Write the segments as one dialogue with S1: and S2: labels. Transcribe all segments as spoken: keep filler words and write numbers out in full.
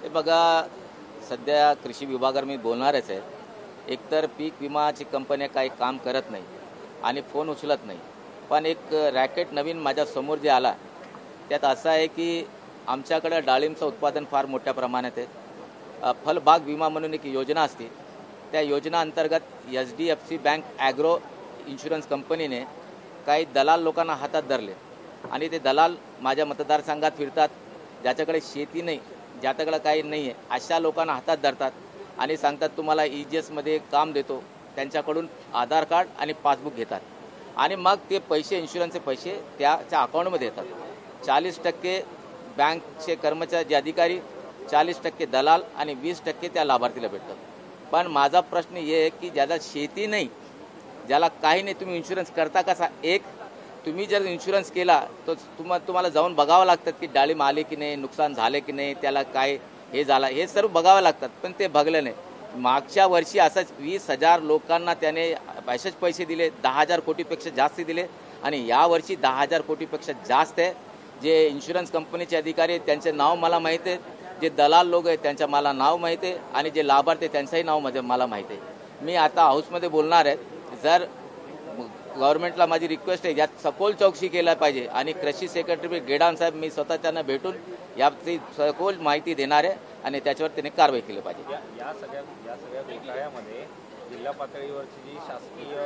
S1: हे बघा, सध्या कृषी विभागावर मी बोलणारच आहे. एकतर पीक विमाची कंपन्या काही काम करत नाही आणि फोन उचलत नाही. पण एक रॅकेट नवीन माझ्यासमोर जे आला त्यात असं आहे की आमच्याकडे डाळिंबचं उत्पादन फार मोठ्या प्रमाणात आहे. फलबाग विमा म्हणून एक योजना असते. त्या योजना अंतर्गत H D F C bank ॲग्रो इन्शुरन्स कंपनीने काही दलाल लोकांना हातात धरले आणि ते दलाल माझ्या मतदारसंघात फिरतात. ज्याच्याकडे शेती नाही, ज्याच्याकडे काही नाही आहे, अशा लोकांना हातात धरतात आणि सांगतात तुम्हाला ई जी एसमध्ये काम देतो. त्यांच्याकडून आधार कार्ड आणि पासबुक घेतात आणि मग ते पैसे, इन्शुरन्सचे पैसे त्याच्या अकाउंटमध्ये येतात. चाळीस टक्के बँकचे कर्मचारी, जे अधिकारी, चाळीस टक्के दलाल आणि वीस टक्के त्या लाभार्थीला भेटतात. पण माझा प्रश्न हे आहे की ज्याला शेती नाही, ज्याला काही नाही, तुम्ही इन्शुरन्स करता कसा? एक, तुम्ही जर इन्शुरन्स केला तर तुम्हा तुम्हाला जाऊन बघावं लागतात की डाळिंब आले की नाही, नुकसान झाले की नाही, त्याला काय हे झालं, हे सर्व बघावं लागतात. पण ते बघलं नाही. मागच्या वर्षी असंच वीस हजार लोकांना त्याने असेच पैसे दिले, दहा हजार कोटीपेक्षा जास्त दिले आणि यावर्षी दहा हजार कोटीपेक्षा जास्त आहे. जे इन्शुरन्स कंपनीचे अधिकारी आहेत त्यांचे नाव मला माहीत आहे, जे दलाल लोक आहेत त्यांचं मला नाव माहीत आहे आणि जे लाभार्थी आहेत त्यांचंही नाव माझं मला माहीत आहे. मी आता हाऊसमध्ये बोलणार आहे. जर गव्हर्नमेंटला माझी रिक्वेस्ट आहे, यात सखोल चौकशी केला पाहिजे आणि कृषी सेक्रेटरी गेडान साहेब, मी स्वतः त्यांना भेटून याची सखोल माहिती देणार आहे आणि त्याच्यावर त्यांनी कारवाई केली पाहिजे.
S2: या या सगळ्या या सगळ्या घोटाळ्यामध्ये जिल्हा पातळीवरची जी शासकीय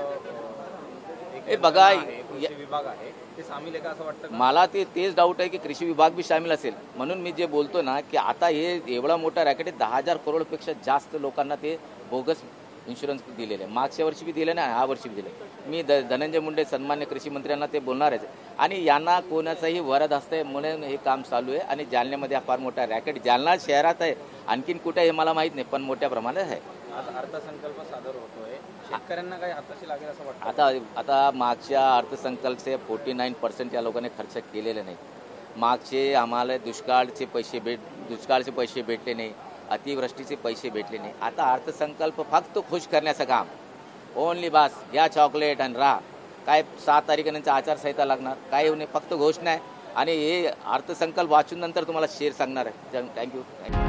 S1: हे बघा,
S2: कृषी विभाग आहे ते सामील आहे का असं वाटतं?
S1: मला ते तेच डाऊट आहे की कृषी विभाग बी सामील असेल. म्हणून मी जे बोलतो ना की आता हे एवढा मोठा रॅकेट आहे, दहा हजार करोडपेक्षा जास्त लोकांना ते बोगस इन्शुरन्स दिलेले आहे. मागच्या वर्षी बी दिले ना, ह्या वर्षी बी दिले. मी द धनंजय मुंडे सन्मान्य कृषी मंत्र्यांना ते बोलणार आहे आणि यांना कोणाचाही वरद असतंय म्हणून हे काम चालू आहे. आणि जालन्यामध्ये हा फार मोठा रॅकेट जालना शहरात आहे, आणखीन कुठे हे मला माहीत नाही, पण मोठ्या प्रमाणात आहे.
S2: आता अर्थसंकल्प सादर होतोय, शेतकऱ्यांना काही हाताशी लागेल असं वाटतं?
S1: आता आता मागच्या अर्थसंकल्पचे फोर्टी नाईन पर्सेंट या लोकांनी खर्च केलेले नाही. मागचे आम्हाला दुष्काळचे पैसे भेट दुष्काळचे पैसे भेटले नाही, अतिवृष्टीचे पैसे भेटले नाही. आता अर्थसंकल्प फक्त खुश करण्याचं काम. ओनली बास, या चॉकलेट आणि राहा. काय सात तारखेनंतर आचारसंहिता लागणार, काय होऊ नये, फक्त घोषणा आहे. आणि हे अर्थसंकल्प वाचून नंतर तुम्हाला शेअर सांगणार आहे. थँक्यू.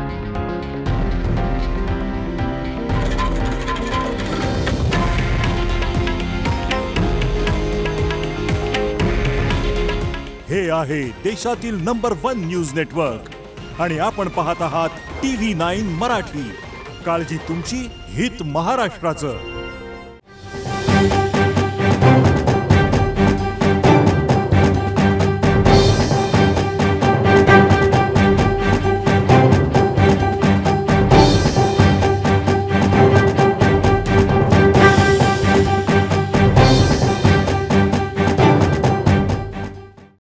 S3: हे आहे देशातील नंबर वन न्यूज नेटवर्क आणि आपण पाहत आहात टी व्ही नाईन मराठी. काळजी तुमची, हित महाराष्ट्राचं.